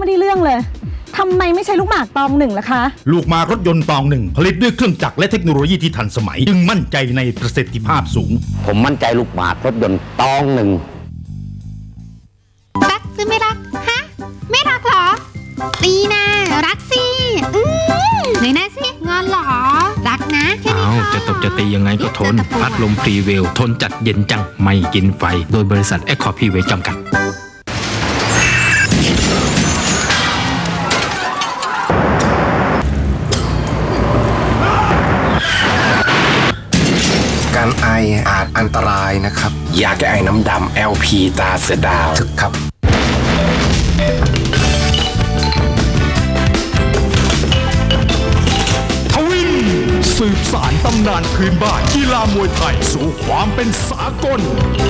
ได้เรื่องเลยทำไมไม่ใช้ลูกหมากตองหนึ่งล่ะคะลูกหมากรถยนต์ตองหนึ่งผลิตด้วยเครื่องจักรและเทคโนโลยีที่ทันสมัยจึงมั่นใจในประสิทธิภาพสูงผมมั่นใจลูกหมากรถยนต์ตองหนึ่งรักหรือไม่รักฮะไม่รักเหรอตีนะรักสิไหนนะสิงอนเหรอรักนะแค่นี้พอจะตบจะตียังไงก็ทนพัดลมพรีเวลทนจัดเย็นจังไม่กินไฟโดยบริษัทแอคคอร์พรีเวลจำกัดการไออาจอันตรายนะครับยาแก้ไอน้ำดำ LP ตาเสือดาวถึกครับทวินสืบสานตำนานพื้นบ้านกีฬามวยไทยสู่ความเป็นสากล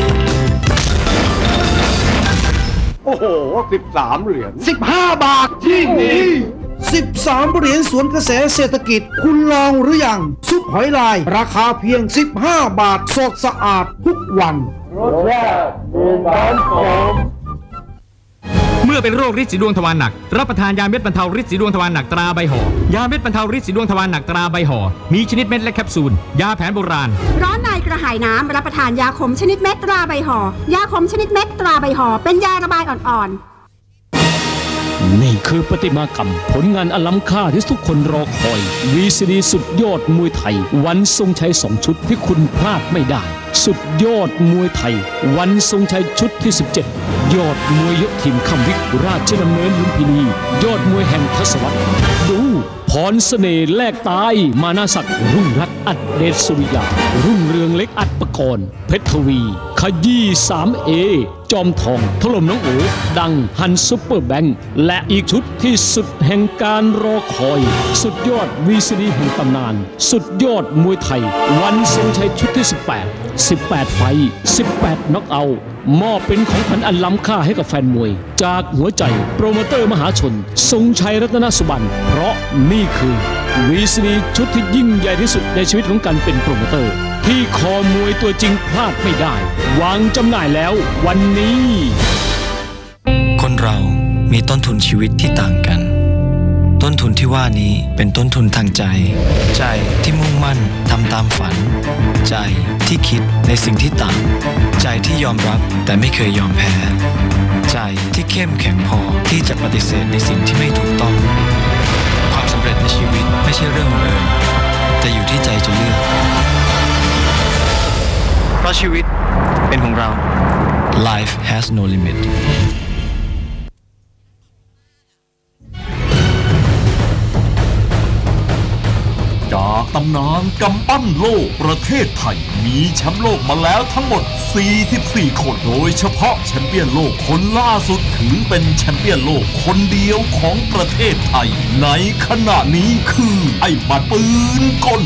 โอ้โห13 เหรียญ15 บาทที่นี่ 13 เหรียญสวนกระแสเศรษฐกิจคุณลองหรือยังซุปหอยลายราคาเพียง15 บาทสดสะอาดทุกวันรสแรกดื่มน้ำหอมเมื่อเป็นโรคฤทธิ์สีดวงทวารหนักรับประทานยาเม็ดบรรเทาฤทธิ์สีดวงทวารหนักตราใบห่อยาเม็ดบรรเทาฤทธิ์สีดวงทวารหนักตราใบห่อมีชนิดเม็ดและแคปซูลยาแผนโบราณร้อนในกระหายน้ำรับประทานยาขมชนิดเม็ดตราใบห่อยาขมชนิดเม็ดตราใบห่อเป็นยาระบายอ่อนๆนี่คือประติมากรรมผลงานอันล้ำค่าที่ทุกคนรอคอย VCD สุดยอดมวยไทยวันทรงชัย2 ชุดที่คุณพลาดไม่ได้สุดยอดมวยไทยวันทรงชัยชุดที่17ยอดมวยยกทีมคำวิกราชดำเนินลุมพินียอดมวยแห่งทศวรรษดูพรเสน่ห์แลกตายมานาศักดิ์รุ่งรัตน์อัดเดชสุริยารุ่งเรืองเล็กอัดปกรณ์เพชรทวีขยี้ 3A จอมทองถล่มน้องโอดังฮันซุปเปอร์แบงค์และอีกชุดที่สุดแห่งการรอคอยสุดยอด VCD แห่งตำนานสุดยอดมวยไทยวันทรงชัยชุดที่18ไฟ18น็อกเอาท์มอบเป็นของขวัญอันล้ำค่าให้กับแฟนมวยจากหัวใจโปรโมเตอร์มหาชนทรงชัยรัตนสุบรรณเพราะนี่คือ VCD ชุดที่ยิ่งใหญ่ที่สุดในชีวิตของการเป็นโปรโมเตอร์ที่คอมวยตัวจริงพลาดไม่ได้วางจำหน่ายแล้ววันนี้คนเรามีต้นทุนชีวิตที่ต่างกันต้นทุนที่ว่านี้เป็นต้นทุนทางใจใจที่มุ่งมั่นทำตามฝันใจที่คิดในสิ่งที่ต่างใจที่ยอมรับแต่ไม่เคยยอมแพ้ใจที่เข้มแข็งพอที่จะปฏิเสธในสิ่งที่ไม่ถูกต้องความสำเร็จในชีวิตไม่ใช่เรื่องบังเอิญแต่อยู่ที่ใจจะเลือกเพราะชีวิตเป็นของเรา Life has no limit จากตำนานกำปั้นโลกประเทศไทยมีแชมป์โลกมาแล้วทั้งหมด44 คนโดยเฉพาะแชมเปี้ยนโลกคนล่าสุดถือเป็นแชมเปี้ยนโลกคนเดียวของประเทศไทยในขณะนี้คือไอ้หมัดปืนกล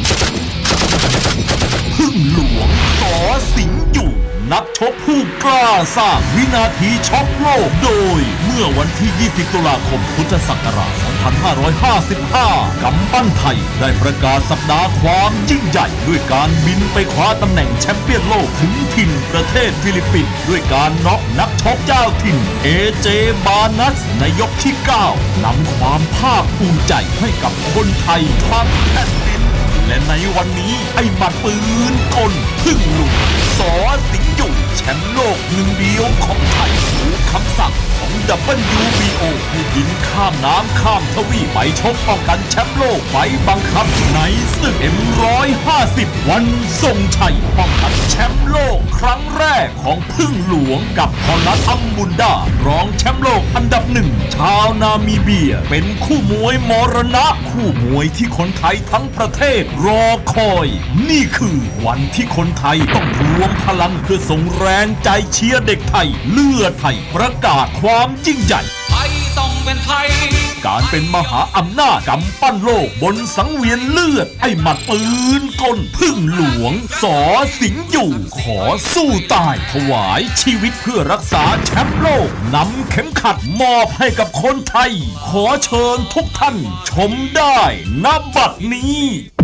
พึ่งหลวงสอสิงห์อยู่นักชกผู้กล้าสร้างวินาทีช็อกโลกโดยเมื่อวันที่20 ตุลาคมพุทธศักราช 2555 กำปั้นไทยได้ประกาศสัปดาห์ความยิ่งใหญ่ด้วยการบินไปคว้าตำแหน่งแชมเปี้ยนโลกถึงถิ่นประเทศฟิลิปปินส์ด้วยการน็อกนักชกเจ้าถิ่นAJ บานัสในยกที่ 9 นำความภาคภูมิใจให้กับคนไทยทั้งแผ่นดินและในวันนี้ไอ้หมัดปืนกลพึ่งหลวงสอสิงห์อยู่แชมป์โลกหนึ่งเดียวของไทยถูกคำสั่งของ WBO ให้บินข้ามน้ำข้ามทวีปไปชกป้องกันแชมป์โลกไปบังคับในศึก M150 วันทรงชัยป้องกันแชมป์โลกครั้งแรกของพึ่งหลวงกับพอลัสอัมบุนดารองแชมป์โลกอันดับ 1ชาวนามิเบียเป็นคู่มวยมรณะคู่มวยที่คนไทยทั้งประเทศรอคอยนี่คือวันที่คนไทยต้องรวมพลังเพื่อส่งแรงใจเชียร์เด็กไทยเลือดไทยประกาศความยิ่งใหญ่ไทยต้องเป็นไทยการเป็นมหาอำนาจกำปั้นโลกบนสังเวียนเลือดไอ้หมัดปืนกลพึ่งหลวงสอสิงห์อยู่ขอสู้ตายถวายชีวิตเพื่อรักษาแชมป์โลกนำเข็มขัดมอบให้กับคนไทยขอเชิญทุกท่านชมได้ณบัดนี้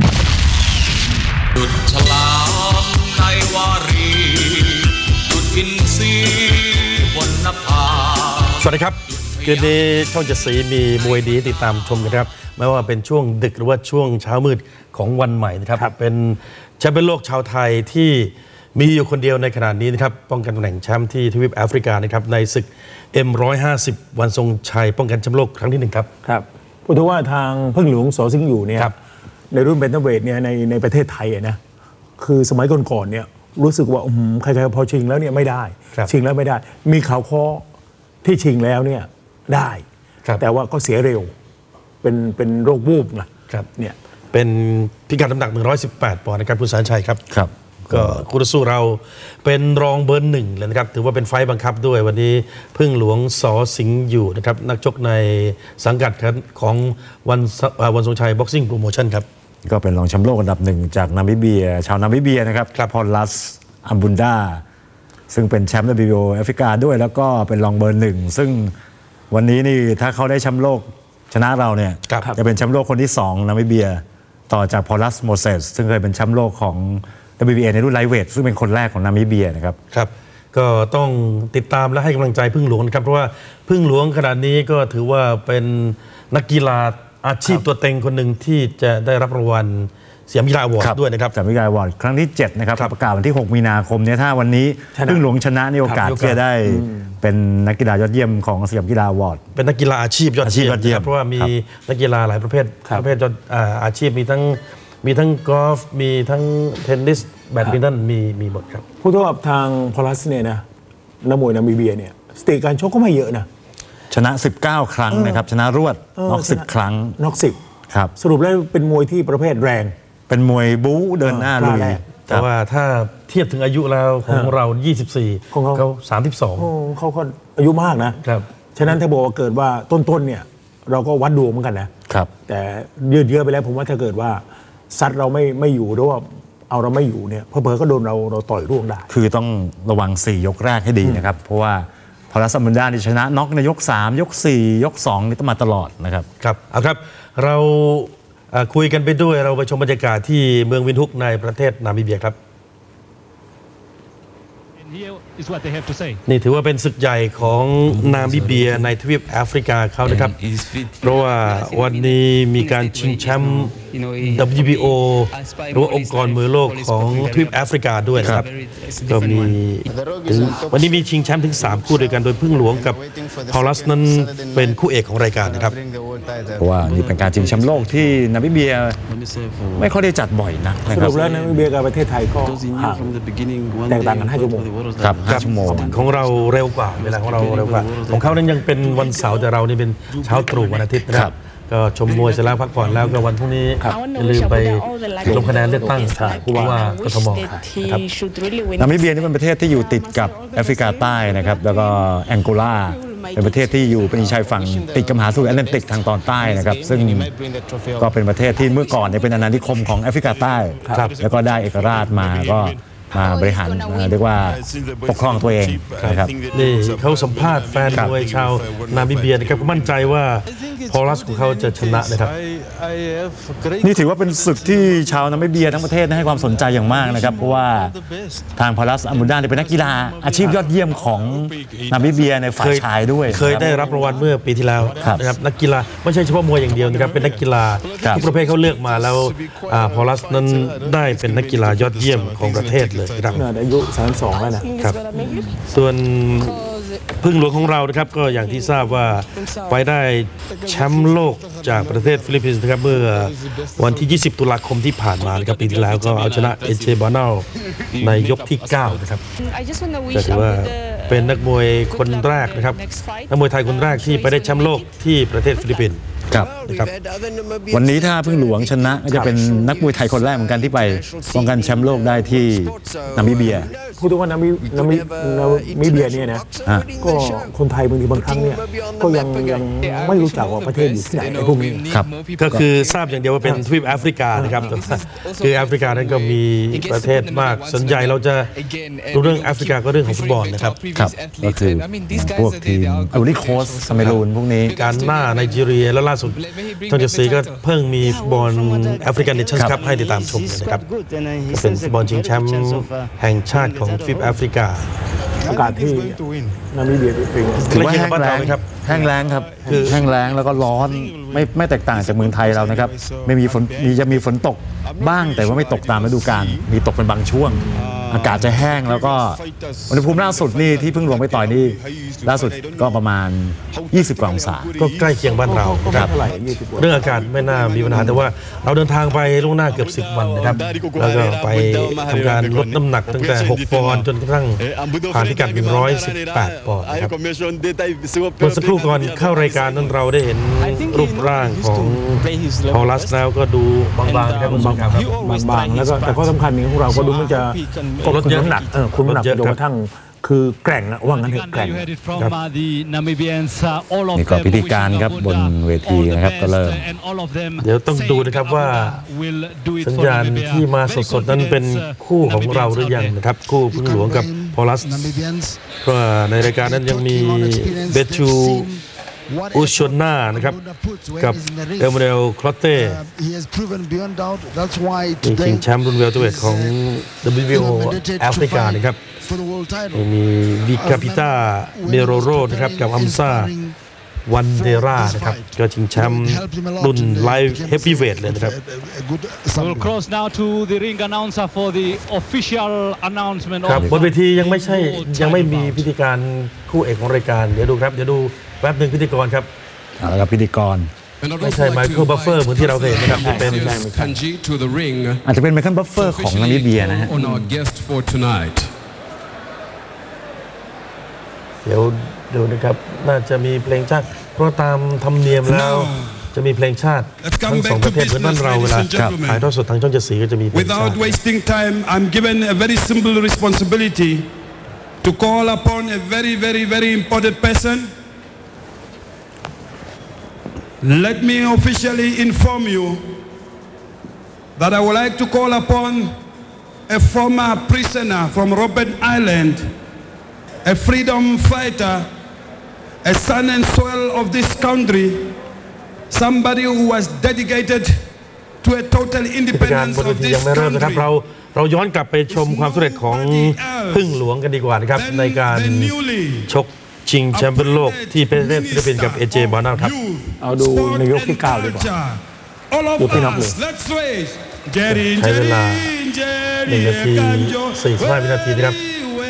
ดุจฉลามในวารีดุจอินทรีบนนภาสวัสดีครับคืนนี้ช่องเจ็ดสีมีมวยดีติดตามชมกันครับไม่ว่าเป็นช่วงดึกหรือว่าช่วงเช้ามืดของวันใหม่นะครับเป็นแชมป์โลกชาวไทยที่มีอยู่คนเดียวในขณะนี้นะครับป้องกันตำแหน่งแชมป์ที่ทวีปแอฟริกานะครับในศึก M150 วันทรงชัยป้องกันแชมป์โลกครั้งที่1ครับครับพูดถึงว่าทางพึ่งหลวงสอสิงห์อยู่เนี่ยในรุ่นเบนเทเวทเนี่ยในประเทศไทยนะคือสมัยก่อนๆเนี่ยรู้สึกว่าใครๆพอชิงแล้วเนี่ยไม่ได้ชิงแล้วไม่ได้มีข่าวข้อที่ชิงแล้วเนี่ยได้แต่ว่าก็เสียเร็วเป็นโรควูบนะครับเนี่ยเป็นพิกัดน้ำหนัก118ปอนด์นะครับคุณสารชัยครับก็คู่ต่อสู้เราเป็นรองเบอร์1เลยนะครับถือว่าเป็นไฟบังคับด้วยวันนี้พึ่งหลวงสอสิงห์อยู่นะครับนักชกในสังกัดของวันทรงชัยบ็อกซิ่งโปรโมชั่นครับก็เป็นรองแชมป์โลกอันดับ1จากนามิเบียชาวนามิเบียนะครับพอลลัสอัมบุนดาซึ่งเป็นแชมป์ WBO แอฟริกาด้วยแล้วก็เป็นรองเบอร์1ซึ่งวันนี้นี่ถ้าเขาได้แชมป์โลกชนะเราเนี่ยจะเป็นแชมป์โลกคนที่2นามิเบียต่อจากพอลลัสโมเซสซึ่งเคยเป็นแชมป์โลกของ WBA ในรุ่นไลท์เวทซึ่งเป็นคนแรกของนามิเบียนะครับก็ต้องติดตามและให้กำลังใจพึ่งหลวงนะครับเพราะว่าพึ่งหลวงขนาดนี้ก็ถือว่าเป็นนักกีฬาอาชีพตัวเต็งคนหนึ่งที่จะได้รับรางวัลสยามกีฬาอวอร์ดด้วยนะครับสยามกีฬาอวอร์ดครั้งที่7นะครับประกาศวันที่6มีนาคมเนี่ยถ้าวันนี้พึ่งหลวงชนะนี่โอกาสที่จะได้เป็นนักกีฬายอดเยี่ยมของสยามกีฬาอวอร์ดเป็นนักกีฬาอาชีพยอดเยี่ยมเพราะว่ามีนักกีฬาหลายประเภทอาชีพมีทั้งกอล์ฟมีทั้งเทนนิสแบดมินตันมีหมดครับพูดถึงว่าทางพอลัสเนี่ยนะนักมวยนามิเบียเนี่ยสถิติการชกก็ไม่เยอะนะชนะ19ครั้งนะครับชนะรวดน็อก10ครั้งน็อก10 ครับสรุปแล้วเป็นมวยที่ประเภทแรงเป็นมวยบู๊เดินหน้าลุยแต่ว่าถ้าเทียบถึงอายุแล้วของเรา24ของเขา32 เขาก็อายุมากนะครับฉะนั้นถ้าบอกว่าเกิดว่าต้นเนี่ยเราก็วัดดวงเหมือนกันนะครับแต่ยืดเยื้อไปแล้วผมว่าถ้าเกิดว่าซัดเราไม่อยู่หรือว่าเอาเราไม่อยู่เนี่ยเผลอๆก็โดนเราต่อยร่วงได้คือต้องระวัง4ยกแรกให้ดีนะครับเพราะว่าพอลัสซัมบันดานี่ชนะน็อกในยก3ยก4ยก2นี่ต้องมาตลอดนะครับครับเอาครับเราคุยกันไปด้วยเราไปชมบรรยากาศที่เมืองวินทุกในประเทศนามิเบียครับนี่ถือว่าเป็นศึกใหญ่ของนามิเบียในทวีปแอฟริกาเขานะครับเพราะว่าวันนี้มีการชิงแชมป์ WBO หรือว่าองค์กรมวยโลกของทวีปแอฟริกาด้วยนะครับก็มีวันนี้มีชิงแชมป์ถึง3คู่ด้วยกันโดยพึ่งหลวงกับพอลัสนั้นเป็นคู่เอกของรายการนะครับเพราะว่านี่เป็นการชิงแชมป์โลกที่นามิเบียไม่ค่อยได้จัดบ่อยนักนะครับสรุปแล้วนามิเบียกับประเทศไทยก็ห่างแตกต่างกัน5 ชั่วโมงครับ5 ชั่วโมงของเราเร็วกว่าเวลาของเราเร็วกว่าของเขานั้นยังเป็นวันเสาร์แต่เรานี่เป็นเช้าตรู่วันอาทิตย์นะครับก็ชมมวยเสร็จแล้วพักผ่อนแล้วก็วันพรุ่งนี้อย่าลืมไปลงคะแนนเลือกตั้งผู้ว่ากทมครับนามิเบียนี่เป็นประเทศที่อยู่ติดกับแอฟริกาใต้นะครับแล้วก็แองโกลาเป็นประเทศที่อยู่เป็นชายฝั่งติดกับมหาสมุทรแอตแลนติกทางตอนใต้นะครับซึ่งก็เป็นประเทศที่เมื่อก่อนเป็นอาณานิคมของแอฟริกาใต้แล้วก็ได้เอกราชมาก็มาบริหารเรียกว่าปกครองตัวเองนะครับนี่เขาสัมภาษณ์แฟนมวยชาวนามิเบียนะครับมั่นใจว่าพอลัสของเขาจะชนะนะครับนี่ถือว่าเป็นศึกที่ชาวนามิเบียทั้งประเทศให้ความสนใจอย่างมากนะครับเพราะว่าทางพอลัสอัมบุนดาเป็นนักกีฬาอาชีพยอดเยี่ยมของนามิเบียในฝ่ายชายด้วยเคยได้รับรางวัลเมื่อปีที่แล้วนะครับนักกีฬาไม่ใช่เฉพาะมวยอย่างเดียวนะครับเป็นนักกีฬาทุกประเภทเขาเลือกมาแล้วพอลัสนั้นได้เป็นนักกีฬายอดเยี่ยมของประเทศอายุ32แล้วนะครับส่วนพึ่งหลวงของเรานะครับก็อย่างที่ทราบว่าไปได้แชมป์โลกจากประเทศฟิลิปปินส์นะครับเมื่อวันที่20ตุลาคมที่ผ่านมานะครับปีที่แล้วก็เอาชนะเอเจบานาลในยกที่9นะครับก็ถือว่าเป็นนักมวยคนแรกนะครับนักมวยไทยคนแรกที่ไปได้แชมป์โลกที่ประเทศฟิลิปปินส์ครับวันนี้ถ้าพึ่งหลวงชนะก็จะเป็นนักมวยไทยคนแรกเหมือนกันที่ไปป้องกันแชมป์โลกได้ที่นามิเบียพูดถึงว่านามิเบียเนี่ยนะก็คนไทยบางทีบางครั้งเนี่ยก็ยังไม่รู้จักว่าประเทศอยู่ที่ไหนในพวกนี้ครับก็คือทราบอย่างเดียวว่าเป็นทวีปแอฟริกานะครับคือแอฟริกานั้นก็มีประเทศมากส่วนใหญ่เราจะรู้เรื่องแอฟริกาก็เรื่องของฟุตบอลนะครับก็คือพวกทีมไอวอรี่โคสต์คาเมรูนพวกนี้การหน้าไนจีเรียและล่าสุดทางเจสีก็เพิ่งมีฟุตบอลแอฟริกันเนชั่นส์คัพให้ติดตามชมนะครับเป็นฟุตบอลชิงแชมป์แห่งชาติของทวีปแอฟริกาอากาศที่นามิเบียเป็นไงถือว่าแห้งแล้งครับแห้งแล้งครับคือแห้งแล้งแล้วก็ร้อนไม่แตกต่างจากเมืองไทยเรานะครับไม่มีฝนจะมีฝนตกบ้างแต่ว่าไม่ตกตามฤดูกาลมีตกเป็นบางช่วงอากาศจะแห้งแล้วก็อุณหภูมิล่าสุดนี่ที่เพิ่งลงไปต่อยนี่ล่าสุดก็ประมาณ20 กว่าองศาก็ใกล้เคียงบ้านเราครับเรื่องอากาศไม่น่ามีปัญหาแต่ว่าเราเดินทางไปล่วงหน้าเกือบ10 วันนะครับแล้วก็ไปทำการลดน้ำหนักตั้งแต่6 ปอนด์จนกระทั่งผ่านพิกัด118 ปอนด์นะครับเมื่อสักครู่ก่อนเข้ารายการนั้นเราได้เห็นรูปร่างของพอลัสแล้วก็ดูบางๆนะครับบางๆแล้วก็แต่ข้อสำคัญนี้ของเราก็ดูมันจะลดน้ำหนักคุณน้ำหนักจนกระทั่งคือแกร่งนะว่างั้นเถอะแกร่งนี่ก็พิธีการครับบนเวทีนะครับก็เริ่มเดี๋ยวต้องดูนะครับว่าสัญญาณที่มาสดๆนั้นเป็นคู่ของเราหรือยังนะครับคู่พึ่งหลวงกับพอลัสเพราะในรายการนั้นยังมีเบชูอุชนานะครับกับเอลเมเนลคลอตเต้ชิงแชมป์รุ่นเวลเตอร์เวทของ WBO แอฟริกานะครับมีวิกาปิต้าเมโรโรนะครับกับอัมซาวันเดรานะครับก็ชิงแชมป์รุ่นไลท์เฮฟวีเวทเลยนะครับ We'll cross now to the ring announcer for the official announcement ครับบนเวทียังไม่มีพิธีการคู่เอกของรายการเดี๋ยวดูครับเดี๋ยวดูแป๊บหนึ่งพิธีกรครับแล้วก็พิธีกรไม่ใช่ไมเคิลบัฟเฟอร์เหมือนที่เราเคยเห็นนะครับเป็นอาจจะเป็นไมเคิลบัฟเฟอร์ของนามิเบียนะฮะเดี๋ยวดูนะครับน่าจะมีเพลงชาติเพราะตามธรรมเนียมแล้วจะมีเพลงชาติทั้ง2 ประเทศเหมือนบ้านเราเวลาถ่ายทอดสดทางช่อง7 สีก็จะมีเพลงชาติ Without wasting time, I'm given a very simple responsibility to call upon a very, very, very important person. Let me officially inform you that I would like to call upon a former prisoner from Robben Island, a freedom fighter, a son and soil of this country, somebody who was dedicated to a total independence of this country. เราย้อนกลับไปชมความสำเร็จของพึ่งหลวงกันดีกว่านะครับในการชกชิงแชมป์โลกที่ประเทศฟิลิปปินส์กับเอเจบานาครับเอาดูในยกที่9ดีกว่าดูพี่น็อกเลยใช้เวลา1 นาที 45 วินาทีนะครับ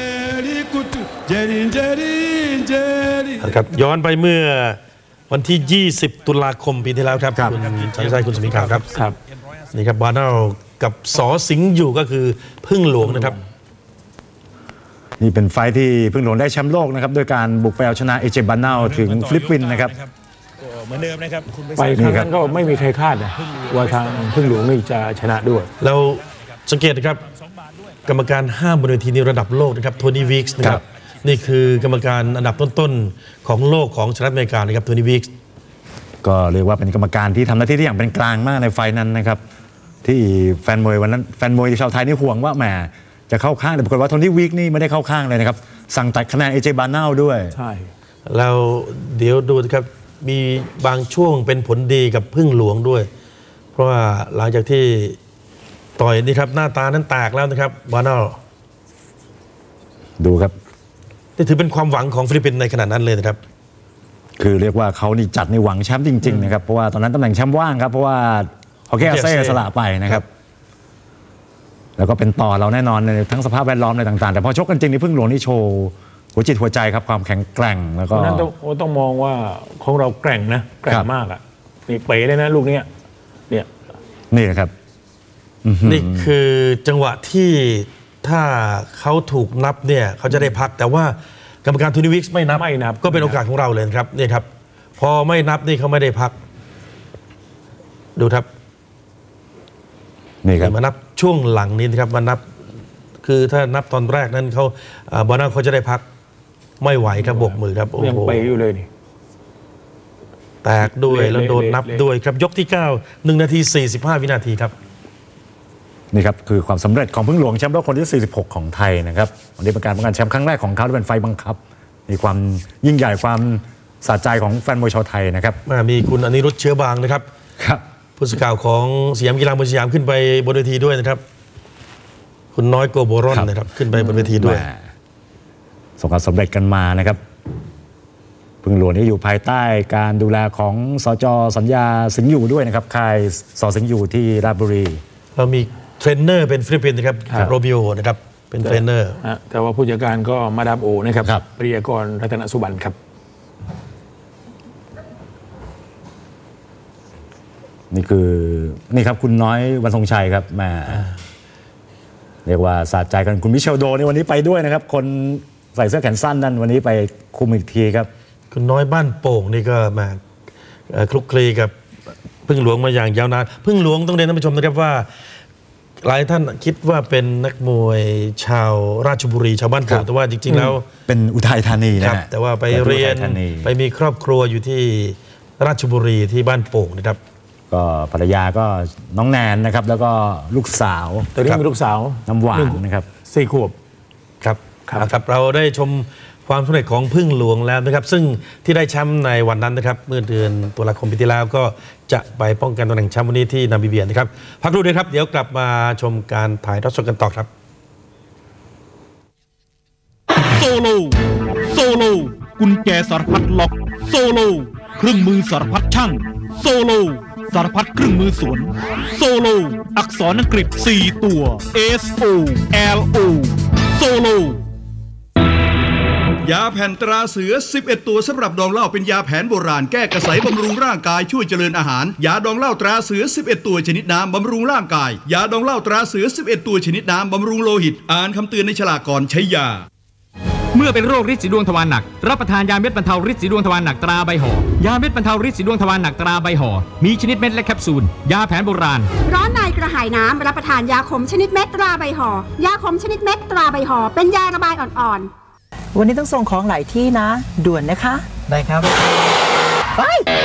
ย้อนไปเมื่อวันที่ 20 ตุลาคมปีที่แล้วครับคุณชัยชัยคุณสมิงขาวครับนี่ครับบานากับสอสิงห์อยู่ก็คือพึ่งหลวงนะครับนี่เป็นไฟที่พึ่งหลวงได้แชมป์โลกนะครับด้วยการบุกไปเอาชนะเอเจบานาถึงฟิลิปปินส์นะครับเหมือนเดิมนะครับไปครั้งนั้นก็ไม่มีใครคาดนะว่าทางพึ่งหลวงนี่จะชนะด้วยเราสังเกตนะครับกรรมการ5 บนเวทีนี้ระดับโลกนะครับโทนี่วิกส์นะครับนี่คือกรรมการอันดับต้นๆของโลกของสหรัฐอเมริกานะครับโทนี่วิกส์ก็เรียกว่าเป็นกรรมการที่ทำหน้าที่ที่อย่างเป็นกลางมากในไฟนั้นนะครับที่แฟนมวยวันนั้นแฟนมวยชาวไทยนี่ห่วงว่าแหมจะเข้าข้างแต่ปรากฏว่าโทนี่วิกนี่ไม่ได้เข้าข้างเลยนะครับสั่งตัดคะแนนเอเจบานาด้วยใช่แล้วเดี๋ยวดูนะครับมีบางช่วงเป็นผลดีกับพึ่งหลวงด้วยเพราะว่าหลังจากที่ต่อยนี่ครับหน้าตานั้นแตกแล้วนะครับบานาดูครับนี่ถือเป็นความหวังของฟิลิปปินส์ในขณะนั้นเลยนะครับคือเรียกว่าเขานี่จัดในหวังแชมป์จริงๆนะครับเพราะว่าตอนนั้นตำแหน่งแชมป์ว่างครับเพราะว่าฮอเก้อาเซ่สละไปนะครับแล้วก็เป็นต่อเราแน่นอนในทั้งสภาพแวดล้อมอะไรต่างๆแต่พอชกกันจริงนี่พึ่งหลวงนี่โชว์หัวจิตหัวใจครับความแข็งแกร่งแล้วก็นั้นต้องมองว่าของเราแกร่งนะแกร่งมากอ่ะนี่เป๋เลยนะลูกนี้เนี่ยนี่นะครับนี่คือจังหวะที่ถ้าเขาถูกนับเนี่ยเขาจะได้พักแต่ว่ากรรมการโทนี่วิกส์ไม่นับก็เป็นโอกาสของเราเลยครับนี่ครับพอไม่นับนี่เขาไม่ได้พักดูครับนี่ครับมานับช่วงหลังนี้นะครับมานับคือถ้านับตอนแรกนั้นเขาบานาเขาจะได้พักไม่ไหวครับบกมือครับโอ้โหยังไปอยู่เลยนี่แตกด้วยแล้วโดนนับด้วยครับยกที่9 1 นาที 45 วินาทีครับนี่ครับคือความสำเร็จของพึ่งหลวงแชมป์โลกคนที่46ของไทยนะครับวันนี้เป็นการป้องกันแชมป์ครั้งแรกของเขาที่เป็นไฟบังคับมีความยิ่งใหญ่ความสะใจของแฟนมวยชาวไทยนะครับมีคุณอนิรุทธเชื้อบางนะครับผู้สื่อข่าวของสยามกีฬามวยสยามขึ้นไปบนเวทีด้วยนะครับคุณน้อยโกโบรอนนะครับขึ้นไปบนเวทีด้วยประสบความสำเร็จกันมานะครับพึ่งหลวงนี่อยู่ภายใต้การดูแลของสจ.สัญญาสิงห์อยู่ด้วยนะครับค่ายส.สิงห์อยู่ที่ราชบุรีเรามีเทรนเนอร์เป็นฟิลิปปินส์นะครับโรบิโอนะครับเป็นเทรนเนอร์แต่ว่าผู้จัดการก็มาดามโอนะครับปริยากรรัตนสุบรรณครับนี่ครับคุณน้อยวันทรงชัยครับแม่เรียกว่าสะใจกันคุณมิเชลโดในวันนี้ไปด้วยนะครับคนใส่เสื้อแขนสั้นนั่นวันนี้ไปคุมอีกทีครับคุณน้อยบ้านโป่งนี่ก็มาคลุกคลีกับพึ่งหลวงมาอย่างยาวนานพึ่งหลวงต้องเรียนท่านผู้ชมนะครับว่าหลายท่านคิดว่าเป็นนักมวยชาวราชบุรีชาวบ้านโป่งแต่ว่าจริงๆแล้วเป็นอุทัยธานีนะแต่ว่าไปเรียนไปมีครอบครัวอยู่ที่ราชบุรีที่บ้านโป่งนะครับก็ภรรยาก็น้องแนนนะครับแล้วก็ลูกสาวตอนนี้มีลูกสาวน้ำหวานนะครับ 4 ขวบครับเราได้ชมความสำเร็จของพึ่งหลวงแล้วนะครับซึ่งที่ได้แชมป์ในวันนั้นนะครับเมื่อเดือนตุลาคมปีที่แล้วก็จะไปป้องกันตำแหน่งแชมป์วันนี้ที่นามิเบียนะครับพักดูด้วยครับเดี๋ยวกลับมาชมการถ่ายทอดสดกันต่อครับโซโลกุญแจสารพัดล็อกโซโลเครื่องมือสารพัดช่างโซโลสารพัดเครื่องมือสวนโซโลอักษรอังกฤษ4 ตัว SOLO โซโลยาแผ่นตราเสือ11 ตัวสำหรับดองเหล้าเป็นยาแผนโบราณแก้กระสายบำรุงร่างกายช่วยเจริญอาหารยาดองเหล้าตราเสือ11 ตัวชนิดน้ำบำรุงร่างกายยาดองเหล้าตราเสือ11 ตัวชนิดน้ำบำรุงโลหิตอ่านคำเตือนในฉลากก่อนใช้ยาเมื่อเป็นโรคฤทธิ์สีดวงทวารหนักรับประทานยาเม็ดบรรเทาฤทธิ์สีดวงทวารหนักตราใบห่อยาเม็ดบรรเทาฤทธิ์สีดวงทวารหนักตราใบห่อมีชนิดเม็ดและแคปซูลยาแผนโบราณร้อนในกระหายน้ำรับประทานยาขมชนิดเม็ดตราใบห่อยาขมชนิดเม็ดตราใบห่อเป็นยาระบายอ่อนๆวันนี้ต้องส่งของหลายที่นะด่วนนะคะได้ครับไป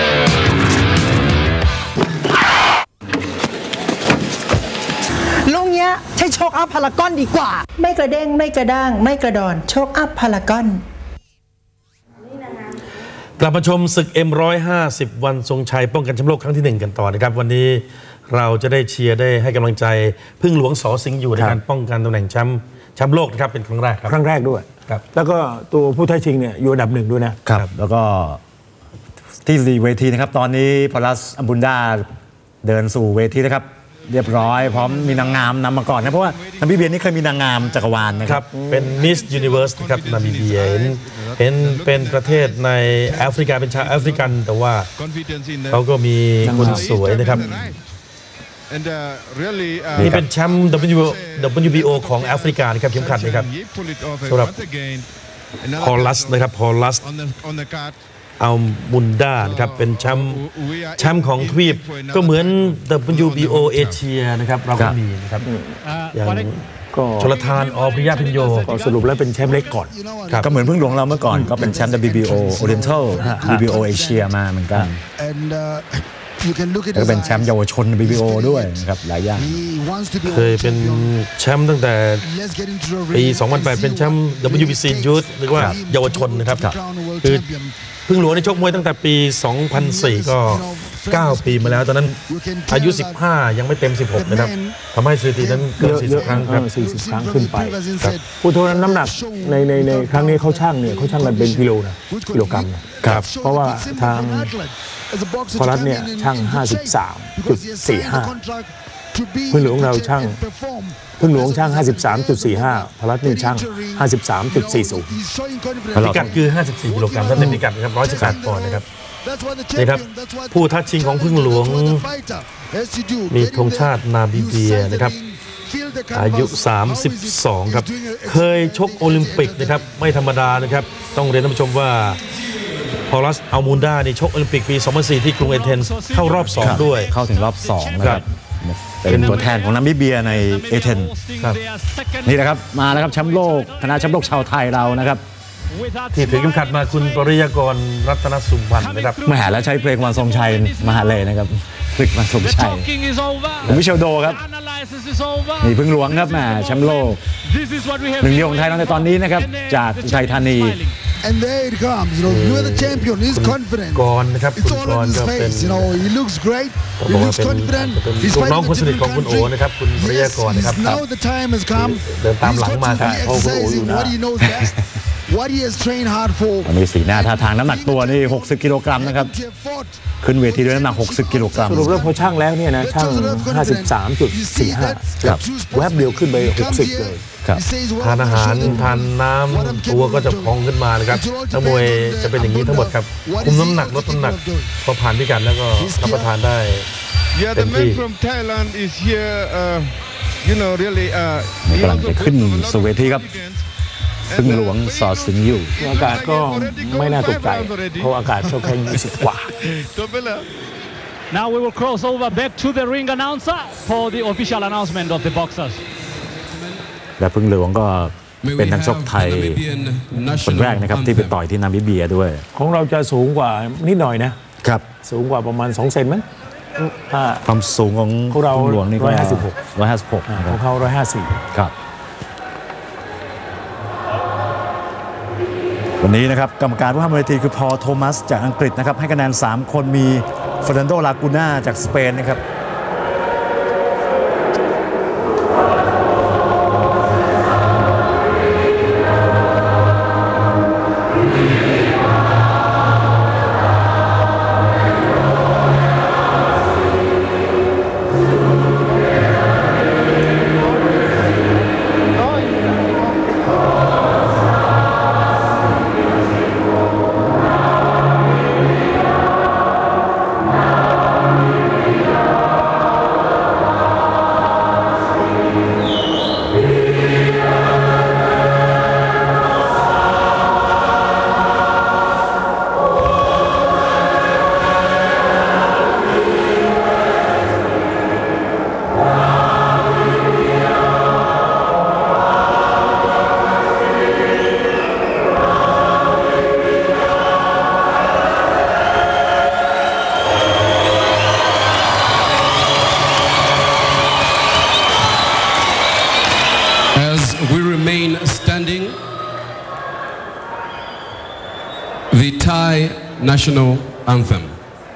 ลุงเนี้ยใช้โชคอัพพารากอนดีกว่าไม่กระเด้งไม่กระด้างไม่กระดอนโชคอัพพารากอนกลับมาชมศึก M150 วันทรงชัยป้องกันแชมป์โลกครั้งที่1กันต่อนะครับวันนี้เราจะได้เชียร์ได้ให้กำลังใจพึ่งหลวงส.สิงห์อยู่ในการป้องกันตำแหน่งแชมป์โลกนะครับเป็นครั้งแรกครับครั้งแรกด้วยแล้วก็ตัวผู้ท้าชิงเนี่ยอยู่อันดับ1ด้วยนะครับแล้วก็ที่เวทีนะครับตอนนี้พอลัสอัมบุนดาเดินสู่เวทีนะครับเรียบร้อยพร้อมมีนางงามนำมาก่อนนะเพราะว่านามิเบียนี่เคยมีนางงามจักรวาลนะครับเป็นมิสยูนิเวิร์สนะครับนามิเบียเห็นเป็นประเทศในแอฟริกาเป็นชาวแอฟริกันแต่ว่าเขาก็มีคนสวยนะครับนี่เป็นแชมป์ WBO ของแอฟริกานะครับเข็มขัดนะครับสำหรับพอลัสนะครับพอลัสอัลมุนดานะครับเป็นแชมป์ของทวีปก็เหมือน WBO เอเชียนะครับเราก็มีนะครับอย่างชลทานอพริยาพิญโยสรุปแล้วเป็นแชมป์เล็กก่อนก็เหมือนพึ่งหลวงเราเมื่อก่อนก็เป็นแชมป์ WBO Oriental WBO เอเชียมาเหมือนกันแล้วก็เป็นแชมป์เยาวชน WBO ด้วยนะครับหลายอย่างเคยเป็นแชมป์ตั้งแต่ปี 2008 เป็นแชมป์ WBC Youth หรือว่าเยาวชนนะครับคือพึ่งหลวงในชกมวยตั้งแต่ปี 2004 ก็ 9 ปีมาแล้วตอนนั้นอายุ 15 ยังไม่เต็ม 16 นะครับทำให้สถิตินั้นเกิน 40 ครั้งครับ 40 ครั้งขึ้นไปผู้ทวนน้ำหนักในครั้งนี้เขาช่างกันเป็นกิโลนะกิโลกรัมครับเพราะว่าทางพอลัสเนี่ยช่าง 53.45 พึ่งหลวงเราช่างพึ่งหลวงช่าง 53.45 พอลัสนี่ช่าง 53.40 พิกัดคือ 54 กิโลกรัมถ้าเป็นพิกัดนะครับ 118 ปอนด์นะครับนี่ครับผู้ท้าชิงของพึ่งหลวงมีธงชาตินามิเบียนะครับอายุ 32 ครับเคยชกโอลิมปิกนะครับไม่ธรรมดานะครับต้องเรียนท่านผู้ชมว่าพอลัสอัลมูนดานี่ชกโอลิมปิกปี 2004 ที่กรุงเอเธนส์เข้ารอบ2ด้วยเข้าถึงรอบ2นะครับเป็นตัวแทนของนามิเบียในเอเธนส์นี่นะครับมาแล้วครับแชมป์โลกคณะแชมป์โลกชาวไทยเรานะครับที่ถือเข็มขัดมาคุณปริยากรรัตนสุวรรณนะครับมหาแล้วใช้เพลงวันทรงชัยมหาเลยนะครับเพลงวันทรงชัยผมวิเชลโดครับนี่พึ่งหลวงครับแชมป์โลกหนึ่งเดียวของไทยในตอนนี้นะครับจากอุทัยธานี And there it comes, you are the champion. He's confident. กรนะครับ It's all on his face. He looks great. He looks confident. He's น้องคนสนิทของคุณโอนะครับคุณปริยากรนะครับ Now the time has come. เดินตามหลังมาครับ exercising what he knows best. what he has trained hard for. วันนี้สีหน้าท่าทางน้ำหนักตัวนี่60 กิโลกรัมนะครับขึ้นเวทีด้วยน้ำหนัก60 กิโลกรัมสรุปแล้วพอช่างแล้วเนี่ยนะช่าง 53.45 ครับแวบเดียวขึ้นไป60เลยครับทานอาหารทานน้ำตัวก็จะพองขึ้นมานะครับนักมวยจะเป็นอย่างนี้ทั้งหมดครับคุมน้ำหนักลดน้ำหนักพอผ่านพิกัดแล้วก็รับประทานได้เต็มที่กำลังจะขึ้นสู่เวทีครับพึ่งหลวงสอสิงห์อยู่อากาศก็ไม่น่าตกใจเพราะอากาศแค่20 กว่า Now we will cross over back to the ring announcer for the official announcement of the boxers. และพึ่งหลวงก็เป็นนักชกไทยคนแรกนะครับที่ไปต่อยที่นามิเบียด้วยของเราจะสูงกว่านิดหน่อยนะครับสูงกว่าประมาณ2 เซนมั้งความสูงของเราหลวงนี่ก็ 156ของเขา154 ครับวันนี้นะครับกรรมการผู้ห้ามเวทีคือพอล โทมัสจากอังกฤษนะครับให้คะแนน3 คนมีเฟอร์นันโด ลากูน่าจากสเปนนะครับ The Thai National Anthem.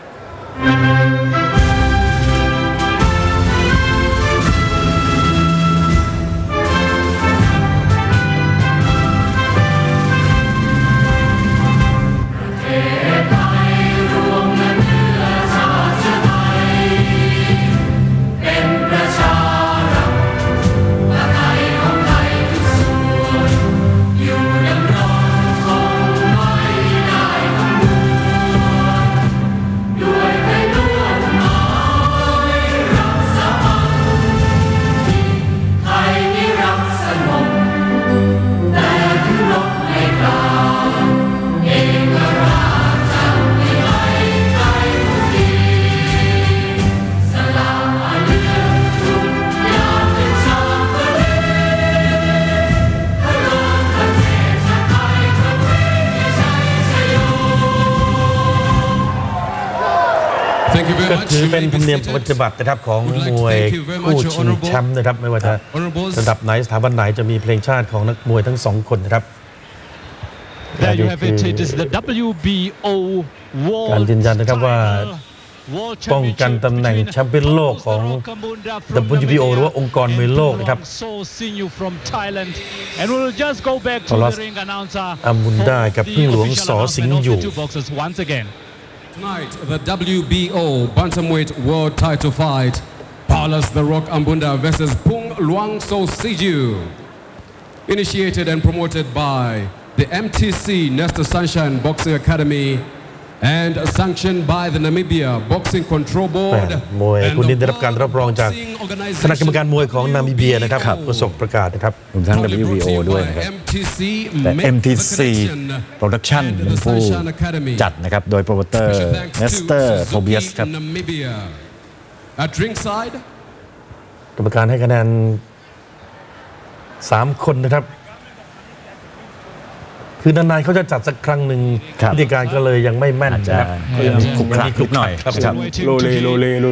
ก็ถือเป็นธรรมเนียมปฏิบัตินะครับของมวยคู่ชิงแชมป์นะครับไม่ว่าจะระดับไหนสถาบันไหนจะมีเพลงชาติของนักมวยทั้ง2 คนนะครับการยืนยันนะครับว่าป้องกันตำแหน่งแชมป์เปี้ยนโลกของ WBO หรือว่าองค์กรมวยโลกนะครับพอลัสอัมบุนดากับพึ่งหลวงสอสิงห์อยู่ Tonight, the WBO Bantamweight World Title Fight, Paulus The Rock Ambunda versus Phung Luang Sosiju, initiated and promoted by the MTC Nesta Sunshine Boxing Academy and sanctioned by the Namibia Boxing Control Board. มวยคู่นี้ได้รับการรับรองจากคณะกรรมการมวยของนามิเบียนะครับประสบประกาศนะครับทั้ง WBO ด้วยนะครับแต่ MTC Production เป็นผู้จัดนะครับโดยโปรโมเตอร์เนสเตอร์โทเบียสครับกรรมการให้คะแนน3 คนนะครับคือนานๆเขาจะจัดสักครั้งหนึ่งวิธีการก็เลยยังไม่แม่นนะครับคลุกคลักหน่อยครับโลเลอยู่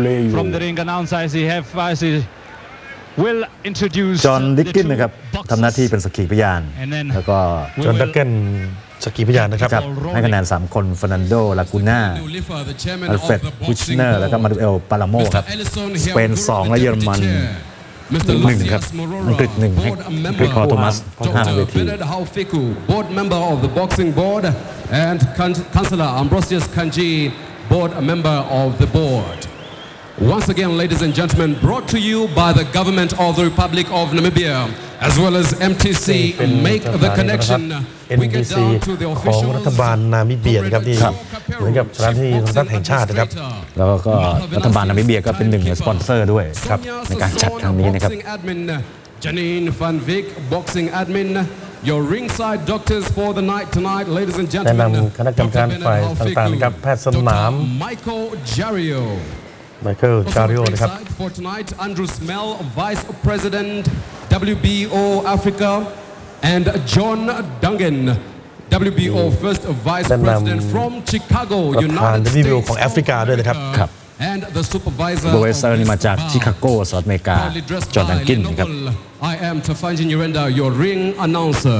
จอห์นดิกกินนะครับทำหน้าที่เป็นสักขีพยานแล้วก็จอห์นดิกกินสักขีพยานนะครับให้คะแนน3 คนเฟอร์นันโด ลากูน่าอัลเฟรด วิชเนอร์แล้วก็มาดูเอล ปาลาโมครับสเปน2และเยอรมัน 1 ครับ อังกฤษ 1 ให้ให้พอโทมัส5 เวที board member of the boxing board and Councillor Ambrosius Kanji board member of the board. Once again, ladies and gentlemen, brought to you by the government of the Republic of Namibia, as well as MTC, make the connection. We get down to the ของรัฐบาลนามิเบียนะครับที่เหมือนกับสถานที่รัฐแห่งชาตินะครับแล้วก็รัฐบาลนามิเบียก็เป็นหนึ่งในสปอนเซอร์ด้วยครับในการจัดครั้งนี้นะครับ Janine Van Vick, boxing admin. Your ringside doctors for the night tonight, ladies and แนะ gentlemen. นำคณะกรรมการฝ่ายต่างๆนะครับแพทย์สนาม Michael Jario. ไมเคิลจาริโอนะครับ For tonight, Andrew Smell, Vice President, WBO Africa, and John Dungan, WBO First Vice President from Chicago, ประธาน United วิว States. ของแอฟริกาด้วยนะครับ And the supervisor โดยเซอร์นี่มาจากชิคาโกสหรัฐอเมริกาจอร์แดนกินนะครับ I am Tafanji Nyirenda, your ring announcer.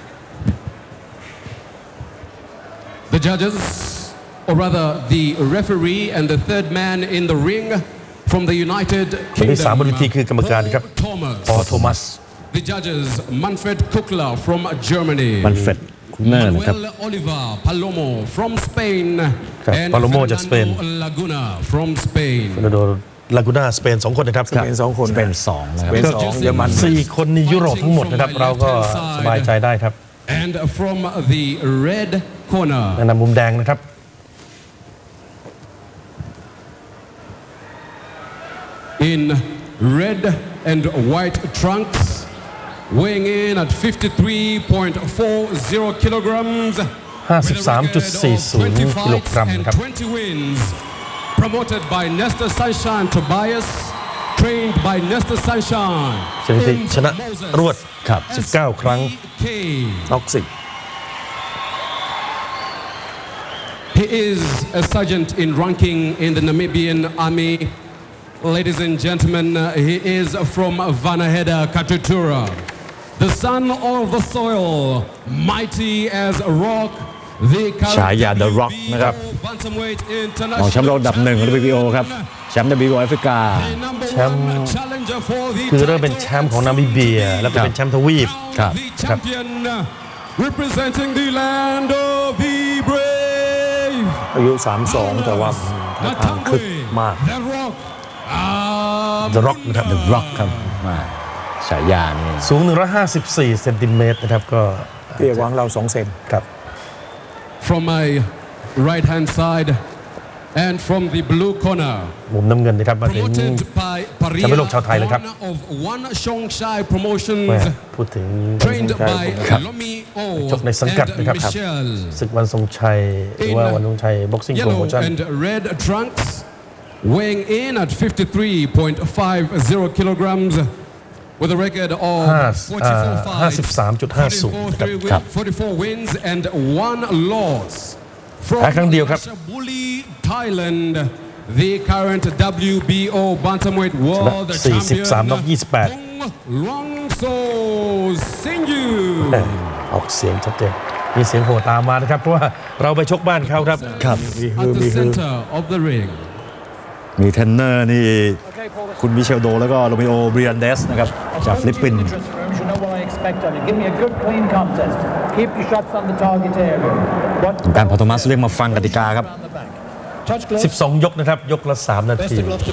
The judges, or rather the referee and the third man in the ring from the United คนที่3 Kingdom, บนเวทีคือกรรมการครับพอโทมัส the judges, Manfred Kukla from Germany, มันเฟดคุณเนอร์นะครับ Manuel Oliva Palomo from Spain, ครับ and Palomo จากสเปน Fernando Laguna from Spain. เฟอร์นันโด ลากูน่าสเปน2 คนนะครับสเปน2 คนเป็น2นะครับเป็น2เยอรมัน 4 คนในยุโรปทั้งหมดนะครับเราก็สบายใจได้ครับ And from the red corner, แนะนำมุมแดงนะครับ in red and white trunks, weighing in at 53.40 kilograms, with a record of 53.40 กิโลกรัม and นะครับ 20 wins, promoted by Nestor Sunshine Tobias, trained by Nestor Sunshine. สถิติชนะรวดครับ19 ครั้งน็อก10 He is a sergeant in ranking in the Namibian Army. Ladies and gentlemen, he is from Vanaheda Katutura, the son of the soil, mighty as a rock, the ฉายา The Rock นะครับ bantamweight รองแชมป์โลกอันดับ 1 ของ WBO ครับแชมป์ WBO แอฟริกาแชมป์คือเริ่มเป็นแชมป์ของนามิเบียแล้วก็เป็นแชมป์ทวีปครับ champion representing the land of the brave. อายุ 32 แต่ว่าท่าทางคึกมาก The Rock นะครับ The Rock ครับมาฉายานี่สูง154 เซนติเมตรนะครับก็เตี้ยกว่าเรา2 เซนครับ From my right hand side and from the blue corner, มุมน้ำเงินนะครับมาถึง promoted by แชมป์โลกชาวไทยเลยครับ of One Shongshai Promotions, พูดถึง trained by ครับ Lomi O ชกในสังกัด and นะครับ Michelle. ศึกวันทรงชัยหรือว่าวันทรงชัยบ็อกซิ่งโปรโม Yellow ชั่น and red trunks, weighing in at 53.50 kilograms, with a record of 44 fights, 53.50 44 wins and 1 loss. แพ้ครั้งเดียวครับ Bully, Thailand, the current WBO bantamweight world 43 champion, น็อก 28 Rongso Singyu. ออกเสียงชัดเจนมีเสียงโหตามมานะครับเพราะว่าเราไปชกบ้านเขาครับ At the center of the ring. มีเทรนเนอร์นี่คุณมิเชลโดแล้วก็โรมิโอเบรียนเดสนะครับจากฟิลิปปินส์การพอโทมัสเรียกมาฟังกติกาครับ 12 ยกนะครับยกละ 3 นาที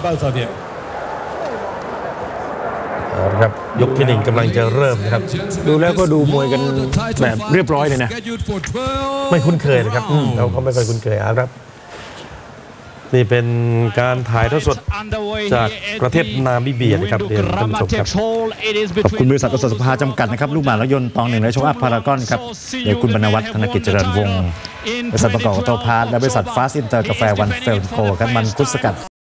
ครับยกที่ 1กำลังจะเริ่มนะครับดูแล้วก็ดูมวยกันแบบเรียบร้อยเลยนะไม่คุ้นเคยนะครับเราก็ไม่เคยคุ้นเคยครับนี่เป็นการถ่ายทอดสดจากประเทศนามิเบียนะครับเรียนท่านผู้ชมครับขอบคุณบริษัทกสสภาจำกัดนะครับลูกหมากรถยนต์ตอง 1และโชคอัพพารากอนครับโดยคุณบรรณวัฒน์ธนกิจเจริญวงศ์บริษัทประกอบออโต้พาร์ทและบริษัทฟาสต์อินเตอร์กาแฟวันเฟลโกกันมันคุดสกัด